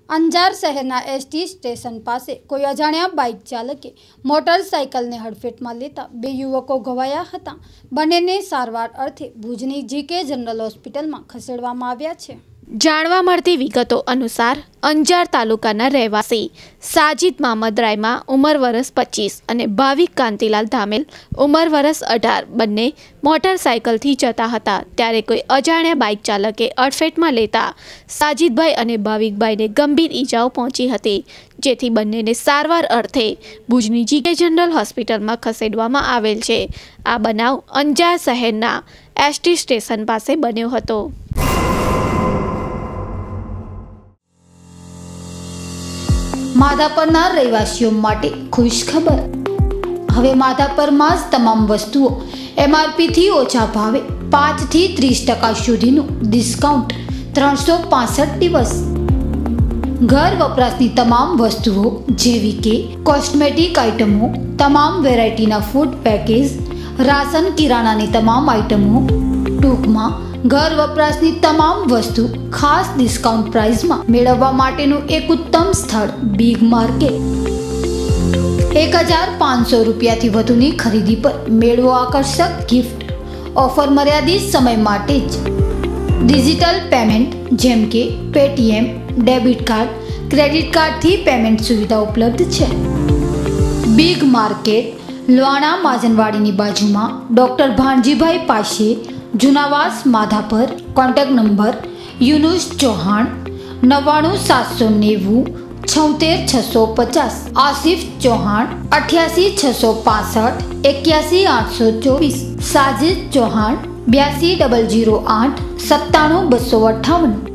અંજાર શહેરના ST station પાસે કોઈ અજાણ્યા બાઇક ચાલકે મોટરસાઇકલને હડફેટમાં લેતા બે યુવકો ઘવાયા હતા। બંનેને સારવાર અર્થે ભુજની જીકે જનરલ હોસ્પિટલમાં ખસેડવામાં આવ્યા છે। જાણવા મળતી વિગતો અનુસાર અંજાર તાલુકાના રહેવાસી સાજિદ મહમદ રાયમા ઉંમર વર્ષ 25 અને ભાવિક કાંતિલાલ ધામેલ ઉંમર વર્ષ 18 બંને મોટરસાઇકલથી જતા હતા। ત્યારે કોઈ અજાણ્યા બાઇક ચાલકે અડફેટમાં લેતા સાજિદભાઈ અને ભાવિકભાઈને ગંભીર ઈજાઓ પહોંચી હતી, જેથી બંનેને સારવાર અર્થે ભુજની જીકે જનરલ હોસ્પિટલમાં ખસેડવામાં આવેલ છે। આ બનાવ અંજાર શહેરના એસટી સ્ટેશન પાસે બન્યો હતો। માધાપરના રહેવાસીઓ માટે ખુશ ખબર। હવે માધાપરમાં જ તમામ વસ્તુઓ MRPથી ઓછા ભાવે 5 થી 30% સુધીનું ડિસ્કાઉન્ટ 365 દિવસ। ઘર વપરાશની તમામ વસ્તુઓ જેવી કે કોસ્મેટિક આઇટમો, તમામ વેરાયટીના ફૂડ પેકેજ, રાશન કિરાણાની તમામ આઇટમો, ટૂંકમાં ઘર વપરાશની તમામ વસ્તુ ખાસ ડિસ્કાઉન્ટ પ્રાઇસમાં મેળવવા માટેનું એક ઉત્તમ સ્થળ બિગ માર્કેટ। 1500 રૂપિયાથી વધુની ખરીદી પર મેળવો આકર્ષક ગિફ્ટ। ઓફર મર્યાદિત સમય માટે જ। ડિજિટલ પેમેન્ટ જેમ કે પેટીએમ, ડેબિટ કાર્ડ, ક્રેડિટ કાર્ડથી પેમેન્ટ સુવિધા ઉપલબ્ધ છે। બિગ માર્કેટ લોહાણા માજનવાડીની બાજુમાં ડૉક્ટર ભાણજીભાઈ પાસે, જુનાવાસ માધાપર। Contact number Yunus Chauhan 99790 76650, Asif Chauhan 88 665 81 824, Sajid Chauhan 82 008 97 258।